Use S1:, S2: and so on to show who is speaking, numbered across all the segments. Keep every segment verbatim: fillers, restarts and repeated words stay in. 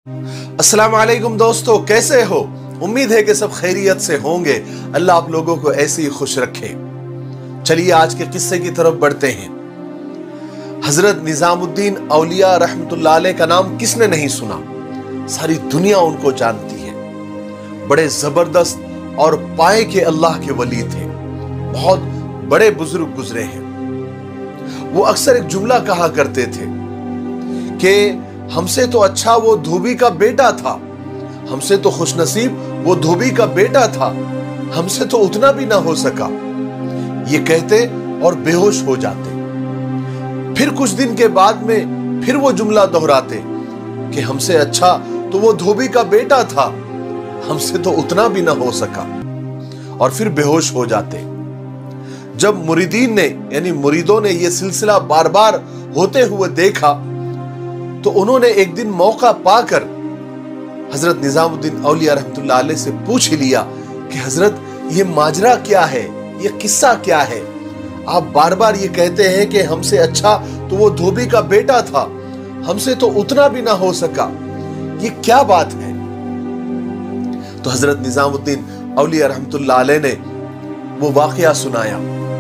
S1: अस्सलाम वालेकुम दोस्तों, कैसे हो? उम्मीद है कि सब खैरियत से होंगे। अल्लाह आप लोगों को ऐसे ही खुश रखे। चलिए आज के किस्से की तरफ बढ़ते हैं। हजरत निजामुद्दीन औलिया रहमतुल्लाह अलैह का नाम किसने नहीं सुना? सारी दुनिया उनको जानती है। बड़े जबरदस्त और पाए के अल्लाह के वली थे। बहुत बड़े बुजुर्ग गुजरे हैं। वो अक्सर एक जुमला कहा करते थे कि हमसे तो अच्छा वो धोबी का बेटा था, हमसे तो खुशनसीब वो धोबी का बेटा था, हमसे तो उतना भी ना हो सका। ये कहते और बेहोश हो जाते। फिर कुछ दिन के बाद में फिर वो जुमला दोहराते कि हमसे अच्छा तो वो धोबी का बेटा था, हमसे तो उतना भी ना हो सका, और फिर बेहोश हो जाते। जब मुरीदीन ने यानी मुरीदों ने यह सिलसिला बार बार होते हुए देखा तो उन्होंने एक दिन मौका पाकर हजरत निजामुद्दीन औलिया रहमतुल्लाह अलैह से पूछ ही लिया कि हजरत ये माजरा क्या है, ये किस्सा क्या है? आप बार बार ये कहते हैं कि हमसे अच्छा तो वो धोबी का बेटा था, हमसे तो उतना भी ना हो सका, ये क्या बात है? तो हजरत निजामुद्दीन औलिया रहमतुल्लाह अलैह ने वो वाकया सुनाया।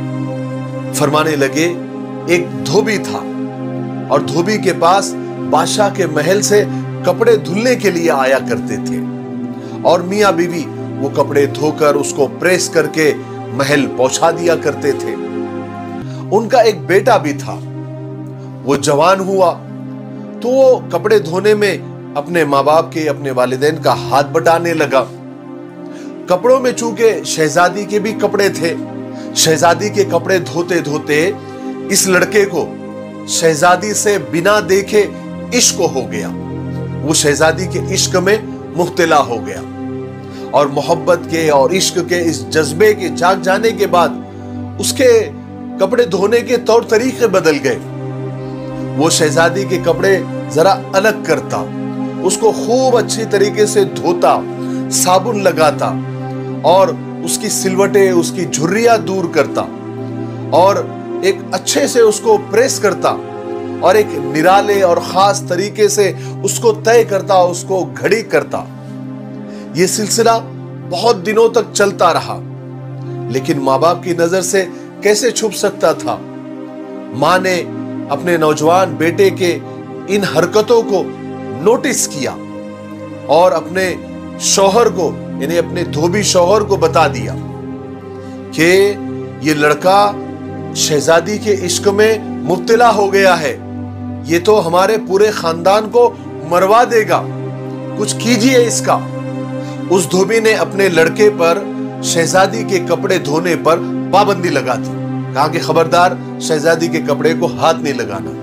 S1: फरमाने लगे, एक धोबी था और धोबी के पास बादशाह के महल से कपड़े धुलने के लिए आया करते थे, और मियां बीवी वो कपड़े धोकर उसको प्रेस करके महल पहुंचा दिया करते थे। उनका एक बेटा भी था। वो जवान हुआ तो वो कपड़े धोने में अपने माँ बाप के, अपने वालिदैन का हाथ बटाने लगा। कपड़ों में चूंकि शहजादी के भी कपड़े थे, शहजादी के कपड़े धोते धोते इस लड़के को शहजादी से बिना देखे इश्क हो गया। वो शहजादी के इश्क में मुब्तला हो गया, और मोहब्बत के और इश्क के इस जज्बे के जाग जाने के बाद उसके कपड़े धोने के तौर तरीके बदल गए। वो शहजादी के कपड़े जरा अलग करता, उसको खूब अच्छी तरीके से धोता, साबुन लगाता, और उसकी सिलवटें, उसकी झुर्रियां दूर करता, और एक अच्छे से उसको प्रेस करता, और एक निराले और खास तरीके से उसको तय करता, उसको घड़ी करता। यह सिलसिला बहुत दिनों तक चलता रहा, लेकिन माँ बाप की नजर से कैसे छुप सकता था? माँ ने अपने नौजवान बेटे के इन हरकतों को नोटिस किया और अपने शौहर को यानी अपने धोबी शौहर को बता दिया कि ये लड़का शहजादी के इश्क में मुब्तला हो गया है, ये तो हमारे पूरे खानदान को मरवा देगा, कुछ कीजिए इसका। उस धोबी ने अपने लड़के पर शहजादी के कपड़े धोने पर पाबंदी लगा दी। कहा कि खबरदार शहजादी के कपड़े को हाथ नहीं लगाना।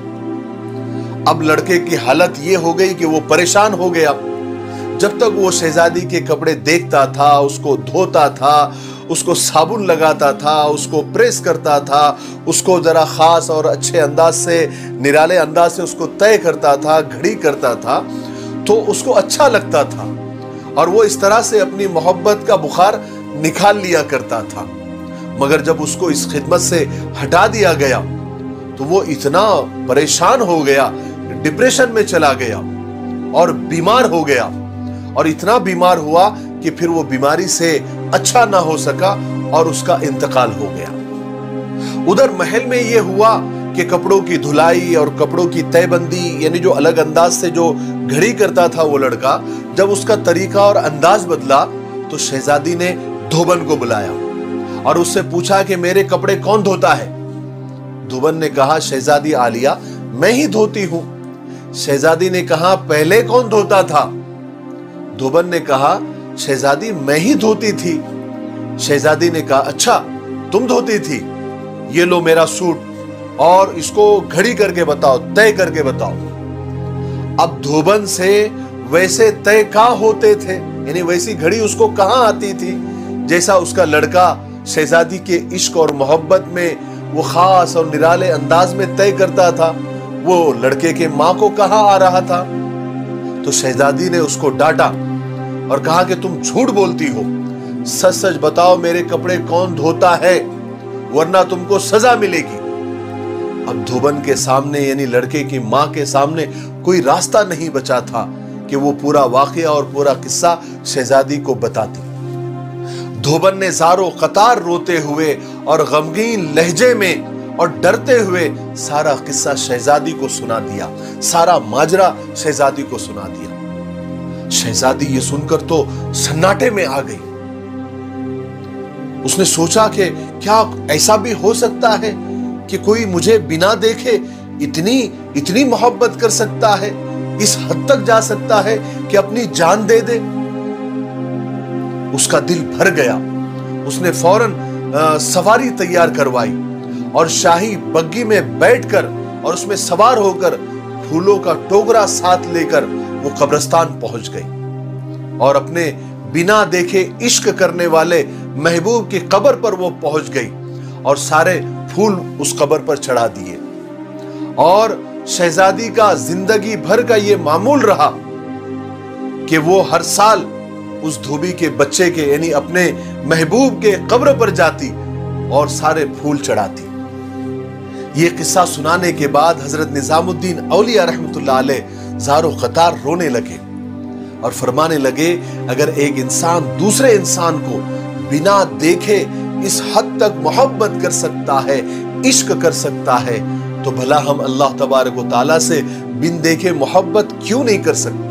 S1: अब लड़के की हालत ये हो गई कि वो परेशान हो गया। जब तक वो शहजादी के कपड़े देखता था, उसको धोता था, उसको साबुन लगाता था, उसको प्रेस करता था, उसको जरा खास और अच्छे अंदाज से, निराले अंदाज से उसको तय करता था, घड़ी करता था, तो उसको अच्छा लगता था, और वो इस तरह से अपनी मोहब्बत का बुखार निकाल लिया करता था। मगर जब उसको इस खिदमत से हटा दिया गया तो वो इतना परेशान हो गया, डिप्रेशन में चला गया और बीमार हो गया, और इतना बीमार हुआ कि फिर वो बीमारी से अच्छा ना हो सका और उसका इंतकाल हो गया। उधर महल में ये हुआ कि कपड़ों की धुलाई और कपड़ों की तयबंदी, यानी जो अलग अंदाज से जो घड़ी करता था वो लड़का, जब उसका तरीका और अंदाज बदला तो शहजादी ने धोबन को बुलाया और उससे पूछा कि मेरे कपड़े कौन धोता है? धोबन ने कहा, शहजादी आलिया, मैं ही धोती हूं। शहजादी ने कहा, पहले कौन धोता था? धोबन ने कहा, शहजादी मैं ही धोती थी। शहजादी ने कहा, अच्छा तुम धोती थी, ये लो मेरा सूट और इसको घड़ी करके बताओ, तय करके बताओ। अब धोबन से वैसे तय कहां होते थे, यानी वैसी घड़ी उसको कहां आती थी जैसा उसका लड़का शहजादी के इश्क और मोहब्बत में वो खास और निराले अंदाज में तय करता था, वो लड़के के मां को कहां आ रहा था? तो शहजादी ने उसको डांटा और कहा कि तुम झूठ बोलती हो, सच सच बताओ मेरे कपड़े कौन धोता है, वरना तुमको सजा मिलेगी। अब धोबन के सामने यानी लड़के की मां के सामने कोई रास्ता नहीं बचा था कि वो पूरा वाकया और पूरा किस्सा शहजादी को बताती। धोबन ने ज़ारो कतार रोते हुए और गमगीन लहजे में और डरते हुए सारा किस्सा शहजादी को सुना दिया, सारा माजरा शहजादी को सुना दिया। शहजादी ये सुनकर तो सन्नाटे में आ गई। उसने सोचा कि क्या ऐसा भी हो सकता है कि कोई मुझे बिना देखे इतनी इतनी मोहब्बत कर सकता है, इस हद तक जा सकता है कि अपनी जान दे दे। उसका दिल भर गया। उसने फौरन आ, सवारी तैयार करवाई और शाही बग्गी में बैठकर और उसमें सवार होकर फूलों का टोकरा साथ लेकर वो कब्रिस्तान पहुंच गई और अपने बिना देखे इश्क करने वाले महबूब की कब्र पर वो पहुंच गई और सारे फूल उस कब्र पर चढ़ा दिए। और शहजादी का जिंदगी भर का ये मामूल रहा कि वो हर साल उस धोबी के बच्चे के यानी अपने महबूब के कब्र पर जाती और सारे फूल चढ़ाती। ये किस्सा सुनाने के बाद हजरत निजामुद्दीन औलिया रहमतुल्लाह अलैह ज़ारो कतार रोने लगे और फरमाने लगे, अगर एक इंसान दूसरे इंसान को बिना देखे इस हद तक मोहब्बत कर सकता है, इश्क कर सकता है, तो भला हम अल्लाह तबारक व तआला से बिन देखे मोहब्बत क्यों नहीं कर सकते?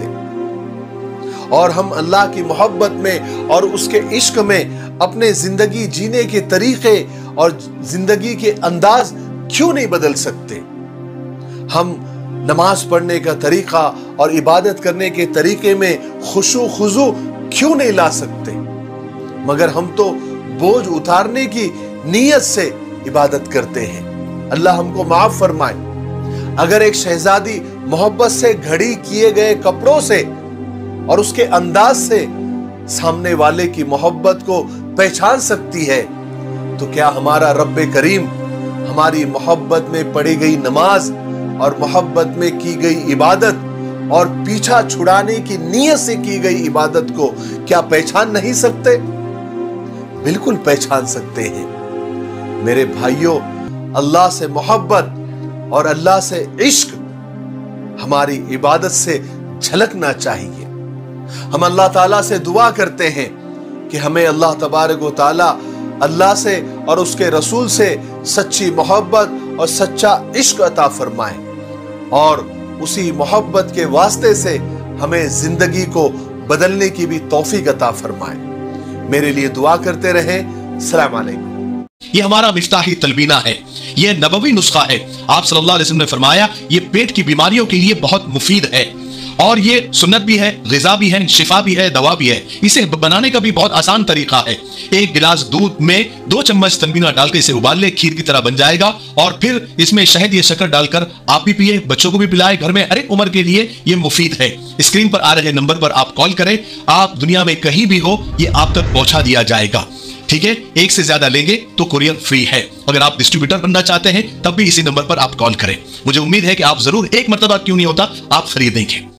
S1: और हम अल्लाह की मोहब्बत में और उसके इश्क में अपने जिंदगी जीने के तरीके और जिंदगी के अंदाज क्यों नहीं बदल सकते? हम नमाज पढ़ने का तरीका और इबादत करने के तरीके में खुशू खुजू क्यों नहीं ला सकते? मगर हम तो बोझ उतारने की नीयत से इबादत करते हैं। अल्लाह हमको माफ फरमाए। अगर एक शहजादी मोहब्बत से घड़ी किए गए कपड़ों से और उसके अंदाज से सामने वाले की मोहब्बत को पहचान सकती है, तो क्या हमारा रब्बे करीम हमारी मोहब्बत में पढ़ी गई नमाज और मोहब्बत में की गई इबादत और पीछा छुड़ाने की नीयत से की गई इबादत को क्या पहचान नहीं सकते? बिल्कुल पहचान सकते हैं। मेरे भाइयों, अल्लाह से मोहब्बत और अल्लाह से इश्क हमारी इबादत से झलकना चाहिए। हम अल्लाह ताला से दुआ करते हैं कि हमें अल्लाह तबारक व ताला अल्लाह से और उसके रसूल से सच्ची मोहब्बत और सच्चा इश्क अता फरमाए और उसी मोहब्बत के वास्ते से हमें जिंदगी को बदलने की भी तौफीक अता फरमाए। मेरे लिए दुआ करते रहें। अस्सलाम वालेकुम।
S2: ये हमारा मिफ्ताही तलबीना है, ये नबवी नुस्खा है। आप सल्लल्लाहु अलैहि वसल्लम ने फरमाया ये पेट की बीमारियों के लिए बहुत मुफीद है और ये सुन्नत भी है, ग़िज़ा भी है, शिफा भी है, दवा भी है। इसे बनाने का भी बहुत आसान तरीका है। एक गिलास दूध में दो चम्मच तलबीना डालकर इसे उबाल ले, खीर की तरह बन जाएगा और फिर इसमें शहद या शक्कर डालकर आप भी पिए, बच्चों को भी पिलाए। घर में हर एक उम्र के लिए ये मुफीद है। स्क्रीन पर आ रहे नंबर पर आप कॉल करें, आप दुनिया में कहीं भी हो ये आप तक पहुंचा दिया जाएगा। ठीक है, एक से ज्यादा लेंगे तो कुरियर फ्री है। अगर आप डिस्ट्रीब्यूटर बनना चाहते हैं तब भी इसी नंबर पर आप कॉल करें। मुझे उम्मीद है कि आप जरूर, एक मरतबा क्यों नहीं होता, आप खरीदेंगे।